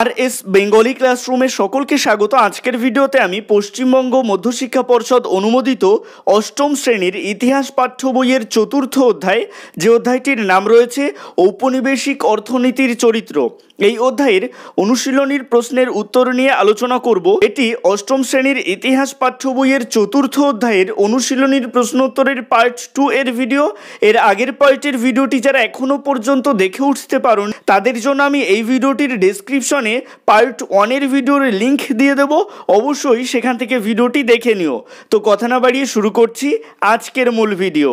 আর S Bengali ক্লাসরুমে সকলকে স্বাগত। আজকের ভিডিওতে আমি পশ্চিমবঙ্গ মধ্যশিক্ষা পর্ষদ অনুমোদিত অষ্টম শ্রেণীর ইতিহাস পাঠ্য বইয়ের চতুর্থ অধ্যায়, যে অধ্যায়টির নাম রয়েছে ঔপনিবেশিক অর্থনীতির চরিত্র, এই অধ্যায়ের অনুশীলনীর প্রশ্নের উত্তর নিয়ে আলোচনা করব। এটি অষ্টম শ্রেণীর ইতিহাস পাঠ্য বইয়ের চতুর্থ অধ্যায়ের অনুশীলনীর প্রশ্নোত্তরের পার্ট 2 এর ভিডিও। এর আগের পার্টের ভিডিওটি যারা এখনও পর্যন্ত দেখে উঠতে পারেন তাদের জন্য আমি এই ভিডিওটির ডেসক্রিপশনে পার্ট 1 এর ভিডিওর লিঙ্ক দিয়ে দেব, অবশ্যই সেখান থেকে ভিডিওটি দেখে নিও। তো কথা না বাড়িয়ে শুরু করছি আজকের মূল ভিডিও।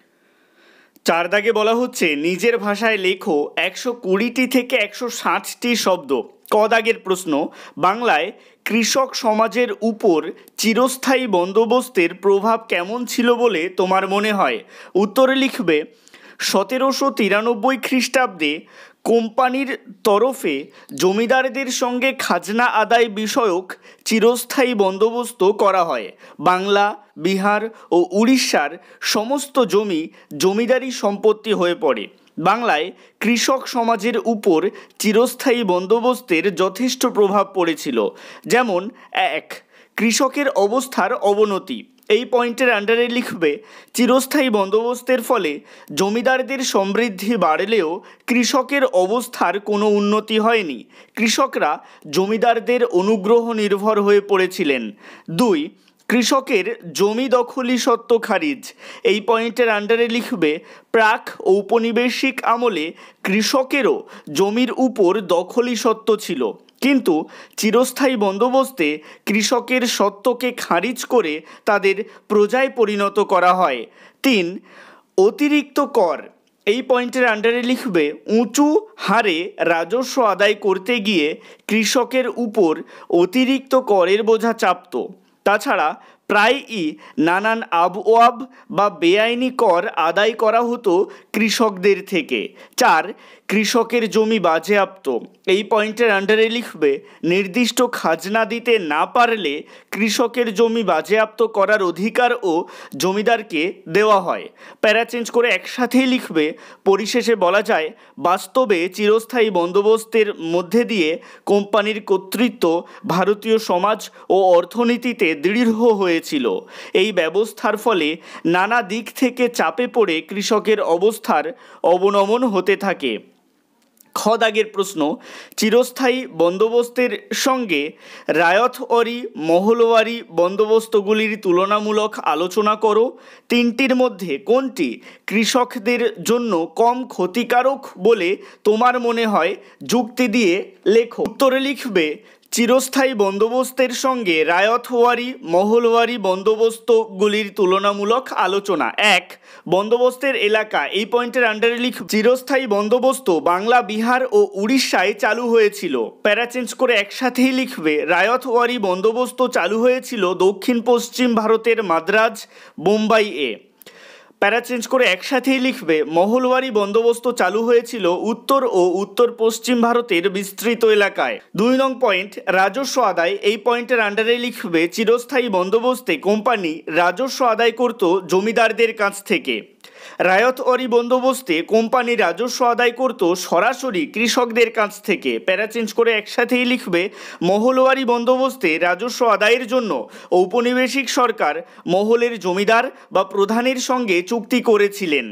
4 দাগে বলা হচ্ছে নিজের ভাষায় লেখো 120টি থেকে 160টি শব্দ। ক দাগের প্রশ্ন, বাংলায় কৃষক সমাজের উপর চিরস্থায়ী বন্দোবস্তের প্রভাব কেমন ছিল বলে তোমার মনে হয়? উত্তরে লিখবে 1793 খ্রিস্টাব্দে কোম্পানির তরফে জমিদারদের সঙ্গে খাজনা আদায় বিষয়ক চিরস্থায়ী বন্দোবস্ত করা হয়। বাংলা, বিহার ও উড়িষ্যার সমস্ত জমি জমিদারি সম্পত্তি হয়ে পড়ে। বাংলায় কৃষক সমাজের উপর চিরস্থায়ী বন্দোবস্তের যথেষ্ট প্রভাব পড়েছিল। যেমন 1, কৃষকের অবস্থার অবনতি। এই পয়েন্টের আন্ডারে লিখবে চিরস্থায়ী বন্দোবস্তের ফলে জমিদারদের সমৃদ্ধি বাড়লেও কৃষকের অবস্থার কোনো উন্নতি হয়নি। কৃষকরা জমিদারদের অনুগ্রহ নির্ভর হয়ে পড়েছিলেন। 2, কৃষকের জমি দখলি সত্ত্ব খারিজ। এই পয়েন্টের আন্ডারে লিখবে প্রাক ঔপনিবেশিক আমলে কৃষকেরও জমির উপর দখলি সত্ত্ব ছিল, কিন্তু চিরস্থায়ী বন্দোবস্তে কৃষকের সত্ত্বকে খারিজ করে তাদের প্রজায় পরিণত করা হয়। 3, অতিরিক্ত কর। এই পয়েন্টের আন্ডারে লিখবে উঁচু হারে রাজস্ব আদায় করতে গিয়ে কৃষকের উপর অতিরিক্ত করের বোঝা চাপত। তাছাড়া প্রায়ই নানান আবওয়াব বা বেআইনি কর আদায় করা হতো কৃষকদের থেকে। 4, কৃষকের জমি বাজেয়াপ্ত। এই পয়েন্টের আন্ডারে লিখবে নির্দিষ্ট খাজনা দিতে না পারলে কৃষকের জমি বাজেয়াপ্ত করার অধিকারও জমিদারকে দেওয়া হয়। প্যারা চেঞ্জ করে একসাথেই লিখবে পরিশেষে বলা যায় বাস্তবে চিরস্থায়ী বন্দোবস্তের মধ্যে দিয়ে কোম্পানির কর্তৃত্ব ভারতীয় সমাজ ও অর্থনীতিতে দৃঢ় হয়েছিল। এই ব্যবস্থার ফলে নানা দিক থেকে চাপে পড়ে কৃষকের অবস্থার অবনমন হতে থাকে। খ দাগের প্রশ্ন, চিরস্থায়ী বন্দোবস্তের সঙ্গে রায়তওয়ারি মহলওয়ারি বন্দোবস্তগুলির তুলনামূলক আলোচনা করো। 3টির মধ্যে কোনটি কৃষকদের জন্য কম ক্ষতিকারক বলে তোমার মনে হয়? যুক্তি দিয়ে লেখো। উত্তরে লিখবে চিরস্থায়ী বন্দোবস্তের সঙ্গে রায়তওয়ারি মহলওয়ারি বন্দোবস্তগুলির তুলনামূলক আলোচনা। 1, বন্দোবস্তের এলাকা। এই পয়েন্টের আন্ডারে লিখবে চিরস্থায়ী বন্দোবস্ত বাংলা, বিহার ও উড়িষ্যায় চালু হয়েছিল। প্যারা চেঞ্জ করে একসাথেই লিখবে রায়তওয়ারি বন্দোবস্ত চালু হয়েছিল দক্ষিণ পশ্চিম ভারতের মাদ্রাজ, বোম্বাইয়ে। প্যারা চেঞ্জ করে একসাথেই লিখবে মহলওয়ারি বন্দোবস্ত চালু হয়েছিল উত্তর ও উত্তর পশ্চিম ভারতের বিস্তৃত এলাকায়। 2 নং পয়েন্ট, রাজস্ব আদায়। এই পয়েন্টের আন্ডারে লিখবে চিরস্থায়ী বন্দোবস্তে কোম্পানি রাজস্ব আদায় করত জমিদারদের কাছ থেকে। রায়তওয়ারি বন্দোবস্তে কোম্পানি রাজস্ব আদায় করত সরাসরি কৃষকদের কাছ থেকে। প্যারা চেঞ্জ করে একসাথেই লিখবে মহলওয়ারি বন্দোবস্তে রাজস্ব আদায়ের জন্য ঔপনিবেশিক সরকার মহলের জমিদার বা প্রধানের সঙ্গে চুক্তি করেছিলেন।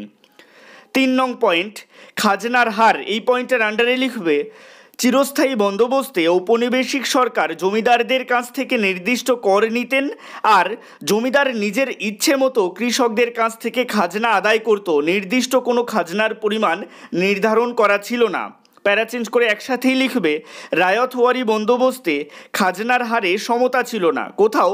3 নং পয়েন্ট, খাজনার হার। এই পয়েন্টের আন্ডারে লিখবে চিরস্থায়ী বন্দোবস্তে ঔপনিবেশিক সরকার জমিদারদের কাছ থেকে নির্দিষ্ট কর নিতেন, আর জমিদার নিজের ইচ্ছে মতো কৃষকদের কাছ থেকে খাজনা আদায় করত। নির্দিষ্ট কোনো খাজনার পরিমাণ নির্ধারণ করা ছিল না। প্যারা চেঞ্জ করে একসাথেই লিখবে রায়তওয়ারি বন্দোবস্তে খাজনার হারে সমতা ছিল না, কোথাও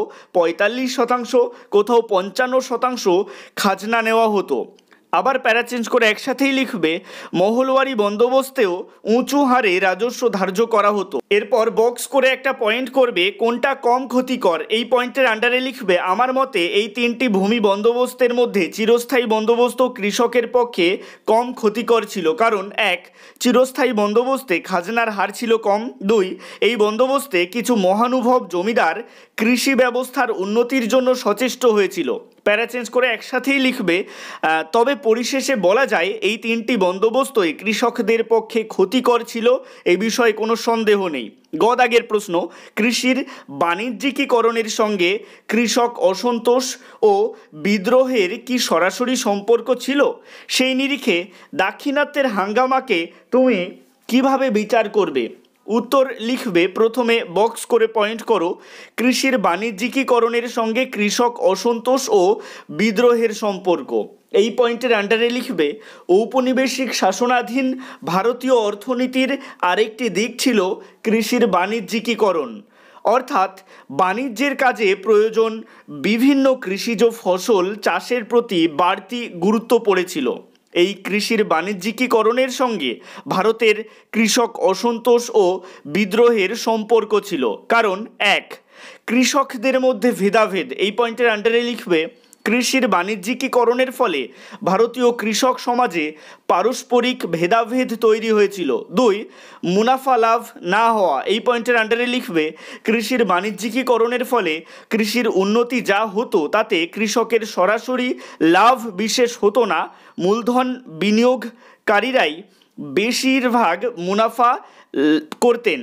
45%, কোথাও 55% খাজনা নেওয়া হতো। আবার প্যারা চেঞ্জ করে একসাথেই লিখবে মহলওয়ারি বন্দোবস্তেও উঁচু হারে রাজস্ব ধার্য করা হতো। এরপর বক্স করে একটা পয়েন্ট করবে কোনটা কম ক্ষতিকর। এই পয়েন্টের আন্ডারে লিখবে আমার মতে এই 3টি ভূমি বন্দোবস্তের মধ্যে চিরস্থায়ী বন্দোবস্ত কৃষকের পক্ষে কম ক্ষতিকর ছিল, কারণ 1, চিরস্থায়ী বন্দোবস্তে খাজনার হার ছিল কম। 2, এই বন্দোবস্তে কিছু মহানুভব জমিদার কৃষি ব্যবস্থার উন্নতির জন্য সচেষ্ট হয়েছিল। প্যারা চেঞ্জ করে একসাথেই লিখবে। তবে পরিশেষে বলা যায় এই তিনটি বন্দোবস্তই কৃষকদের পক্ষে ক্ষতিকর ছিল, এই বিষয়ে কোনো সন্দেহ নেই। গ দাগের প্রশ্ন, কৃষির বাণিজ্যিকীকরণের সঙ্গে কৃষক অসন্তোষ ও বিদ্রোহের কি সরাসরি সম্পর্ক ছিল? সেই নিরিখে দাক্ষিণাত্যের হাঙ্গামাকে তুমি কিভাবে বিচার করবে? উত্তর লিখবে, প্রথমে বক্স করে পয়েন্ট করো, কৃষির বাণিজ্যিকীকরণের সঙ্গে কৃষক অসন্তোষ ও বিদ্রোহের সম্পর্ক। এই পয়েন্টের আন্ডারে লিখবে, ঔপনিবেশিক শাসনাধীন ভারতীয় অর্থনীতির আরেকটি দিক ছিল কৃষির বাণিজ্যিকীকরণ, অর্থাৎ বাণিজ্যের কাজে প্রয়োজন বিভিন্ন কৃষিজ ফসল চাষের প্রতি বাড়তি গুরুত্ব পড়েছিল। এই কৃষির বাণিজ্যিকীকরণের সঙ্গে ভারতের কৃষক অসন্তোষ ও বিদ্রোহের সম্পর্ক ছিল। কারণ এক, কৃষকদের মধ্যে ভেদাভেদ। এই পয়েন্টের আন্ডারে লিখবে, কৃষির বাণিজ্যিকীকরণের ফলে ভারতীয় কৃষক সমাজে পারস্পরিক ভেদাভেদ তৈরি হয়েছিল। দুই, মুনাফা লাভ না হওয়া। এই পয়েন্টের আন্ডারে লিখবে, কৃষির বাণিজ্যিকীকরণের ফলে কৃষির উন্নতি যা হতো তাতে কৃষকের সরাসরি লাভ বিশেষ হতো না, মূলধন বিনিয়োগকারীরাই বেশিরভাগ মুনাফা করতেন।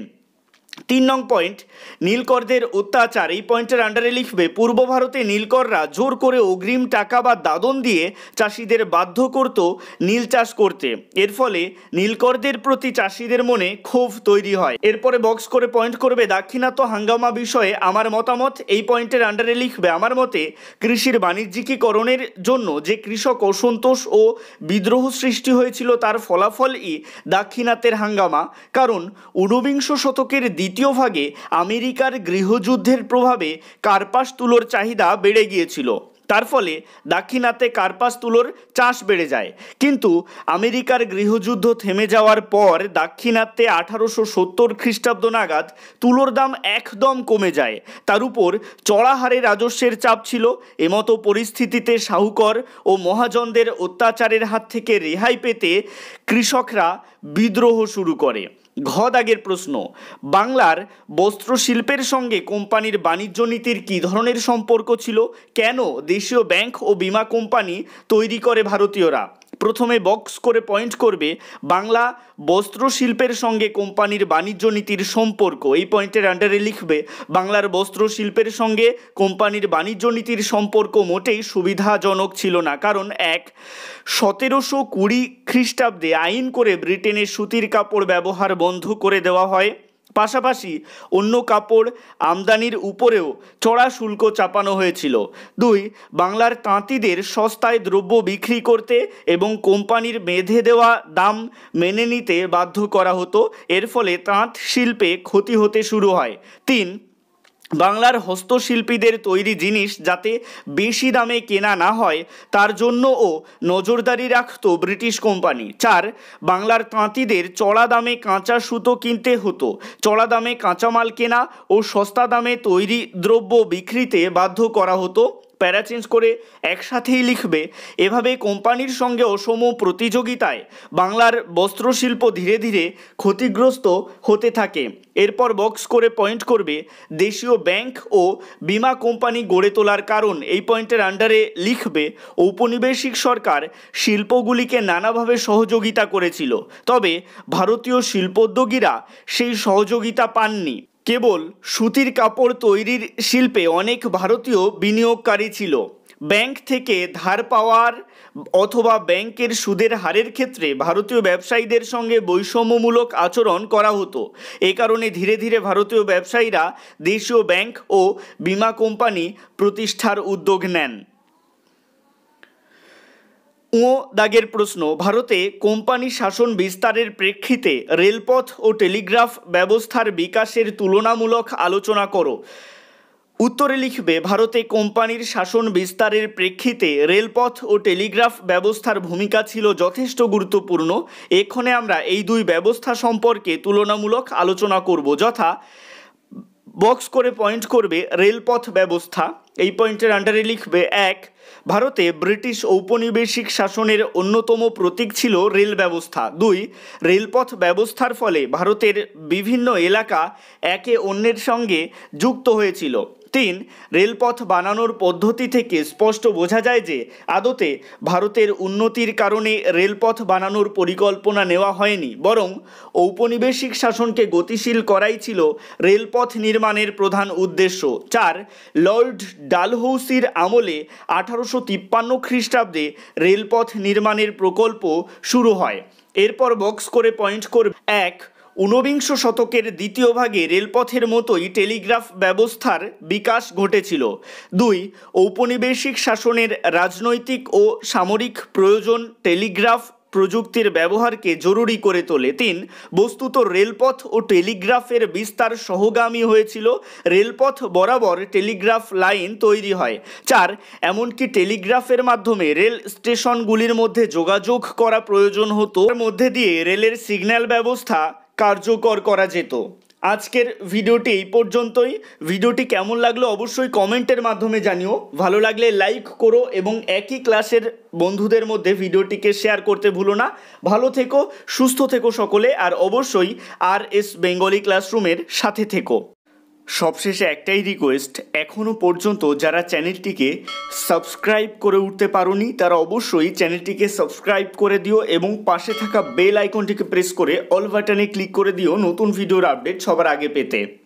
3 নং পয়েন্ট, নীলকরদের অত্যাচার। এই পয়েন্টের আন্ডারে লিখবে, পূর্ব ভারতে নীলকররা জোর করে অগ্রিম টাকা বা দাদন দিয়ে চাষিদের বাধ্য করত নীল চাষ করতে। এর ফলে নীলকরদের প্রতি চাষিদের মনে ক্ষোভ তৈরি হয়। এরপরে বক্স করে পয়েন্ট করবে, দাক্ষিণাত্য হাঙ্গামা বিষয়ে আমার মতামত। এই পয়েন্টের আন্ডারে লিখবে, আমার মতে কৃষির বাণিজ্যিকীকরণের জন্য যে কৃষক অসন্তোষ ও বিদ্রোহ সৃষ্টি হয়েছিল তার ফলাফলই দাক্ষিণাত্যের হাঙ্গামা। কারণ ঊনবিংশ শতকের দ্বিতীয় ভাগে আমেরিকার গৃহযুদ্ধের প্রভাবে কার্পাস তুলোর চাহিদা বেড়ে গিয়েছিল। তার ফলে দাক্ষিণাত্যে কার্পাস তুলোর চাষ বেড়ে যায়। কিন্তু আমেরিকার গৃহযুদ্ধ থেমে যাওয়ার পর দাক্ষিণাত্যে 1870 খ্রিস্টাব্দ নাগাদ তুলোর দাম একদম কমে যায়। তার উপর চড়া হারে রাজস্বের চাপ ছিল। এমতো পরিস্থিতিতে শাহুকর ও মহাজনদের অত্যাচারের হাত থেকে রেহাই পেতে কৃষকরা বিদ্রোহ শুরু করে। ঘ দাগের প্রশ্ন, বাংলার বস্ত্রশিল্পের সঙ্গে কোম্পানির বাণিজ্য নীতির কী ধরনের সম্পর্ক ছিল? কেন দেশীয় ব্যাংক ও বীমা কোম্পানি তৈরি করে ভারতীয়রা? প্রথমে বক্স করে পয়েন্ট করবে, বাংলা বস্ত্রশিল্পের সঙ্গে কোম্পানির বাণিজ্য নীতির সম্পর্ক। এই পয়েন্টের আন্ডারে লিখবে, বাংলার বস্ত্রশিল্পের সঙ্গে কোম্পানির বাণিজ্য নীতির সম্পর্ক মোটেই সুবিধাজনক ছিল না। কারণ এক, 1720 খ্রিস্টাব্দে আইন করে ব্রিটেনের সুতির কাপড় ব্যবহার বন্ধ করে দেওয়া হয়। পাশাপাশি অন্য কাপড় আমদানির উপরেও চড়া শুল্ক চাপানো হয়েছিল। দুই, বাংলার তাঁতিদের সস্তায় দ্রব্য বিক্রি করতে এবং কোম্পানির বেঁধে দেওয়া দাম মেনে নিতে বাধ্য করা হতো। এর ফলে তাঁত শিল্পে ক্ষতি হতে শুরু হয়। তিন, বাংলার হস্তশিল্পীদের তৈরি জিনিস যাতে বেশি দামে কেনা না হয় তার জন্যও নজরদারি রাখত ব্রিটিশ কোম্পানি। চার, বাংলার তাঁতিদের চড়া দামে কাঁচা সুতো কিনতে হতো। চড়া দামে কাঁচামাল কেনা ও সস্তা দামে তৈরি দ্রব্য বিক্রিতে বাধ্য করা হতো। প্যারা চেঞ্জ করে একসাথেই লিখবে, এভাবে কোম্পানির সঙ্গে অসম প্রতিযোগিতায় বাংলার বস্ত্রশিল্প ধীরে ধীরে ক্ষতিগ্রস্ত হতে থাকে। এরপর বক্স করে পয়েন্ট করবে, দেশীয় ব্যাংক ও বীমা কোম্পানি গড়ে তোলার কারণ। এই পয়েন্টের আন্ডারে লিখবে, ঔপনিবেশিক সরকার শিল্পগুলিকে নানাভাবে সহযোগিতা করেছিল, তবে ভারতীয় শিল্পোদ্যোগীরা সেই সহযোগিতা পাননি। কেবল সুতির কাপড় তৈরির শিল্পে অনেক ভারতীয় বিনিয়োগকারী ছিল। ব্যাংক থেকে ধার পাওয়ার অথবা ব্যাংকের সুদের হারের ক্ষেত্রে ভারতীয় ব্যবসায়ীদের সঙ্গে বৈষম্যমূলক আচরণ করা হতো। এ কারণে ধীরে ধীরে ভারতীয় ব্যবসায়ীরা দেশীয় ব্যাংক ও বীমা কোম্পানি প্রতিষ্ঠার উদ্যোগ নেন। দাগের প্রশ্ন, ভারতে কোম্পানি শাসন বিস্তারের প্রেক্ষিতে রেলপথ ও টেলিগ্রাফ ব্যবস্থার বিকাশের তুলনামূলক আলোচনা করো। উত্তরে লিখবে, ভারতে কোম্পানির শাসন বিস্তারের প্রেক্ষিতে রেলপথ ও টেলিগ্রাফ ব্যবস্থার ভূমিকা ছিল যথেষ্ট গুরুত্বপূর্ণ। এখানে আমরা এই দুই ব্যবস্থা সম্পর্কে তুলনামূলক আলোচনা করব। যথা, বক্স করে পয়েন্ট করবে রেলপথ ব্যবস্থা। এই পয়েন্টের আন্ডারে লিখবে, এক, ভারতে ব্রিটিশ ঔপনিবেশিক শাসনের অন্যতম প্রতীক ছিল রেল ব্যবস্থা। 2. রেলপথ ব্যবস্থার ফলে ভারতের বিভিন্ন এলাকা একে অন্যের সঙ্গে যুক্ত হয়েছিল। 3. রেলপথ বানানোর পদ্ধতি থেকে স্পষ্ট বোঝা যায় যে আদতে ভারতের উন্নতির কারণে রেলপথ বানানোর পরিকল্পনা নেওয়া হয়নি, বরং ঔপনিবেশিক শাসনকে গতিশীল করাই ছিল রেলপথ নির্মাণের প্রধান উদ্দেশ্য। 4. লর্ড ডালহৌসির আমলে 1853 খ্রিস্টাব্দে রেলপথ নির্মাণের প্রকল্প শুরু হয়। এরপর বক্স করে পয়েন্ট করবে। 1. ঊনবিংশ শতকের দ্বিতীয় ভাগে রেলপথের মতোই টেলিগ্রাফ ব্যবস্থার বিকাশ ঘটেছিল। 2. ঔপনিবেশিক শাসনের রাজনৈতিক ও সামরিক প্রয়োজন টেলিগ্রাফ প্রযুক্তির ব্যবহারকে জরুরি করে তোলে। 3. বস্তুত রেলপথ ও টেলিগ্রাফের বিস্তার সহগামী হয়েছিল, রেলপথ বরাবর টেলিগ্রাফ লাইন তৈরি হয়। 4. এমনকি টেলিগ্রাফের মাধ্যমে রেল স্টেশনগুলির মধ্যে যোগাযোগ করা প্রয়োজন হতো, এর মধ্যে দিয়ে রেলের সিগন্যাল ব্যবস্থা কার্যকর করা যেত। আজকের ভিডিওটি এই পর্যন্তই। ভিডিওটি কেমন লাগলো অবশ্যই কমেন্টের মাধ্যমে জানিও। ভালো লাগলে লাইক করো এবং একই ক্লাসের বন্ধুদের মধ্যে ভিডিওটিকে শেয়ার করতে ভুলো না। ভালো থেকো, সুস্থ থেকো সকলে, আর অবশ্যই RS বেঙ্গলি ক্লাসরুমের সাথে থেকো। সবশেষে একটাই রিকোয়েস্ট, এখনও পর্যন্ত যারা চ্যানেলটিকে সাবস্ক্রাইব করে উঠতে পারোনি তারা অবশ্যই চ্যানেলটিকে সাবস্ক্রাইব করে দিও এবং পাশে থাকা বেল আইকনটিকে প্রেস করে অল বাটনে ক্লিক করে দিও নতুন ভিডিওর আপডেট সবার আগে পেতে।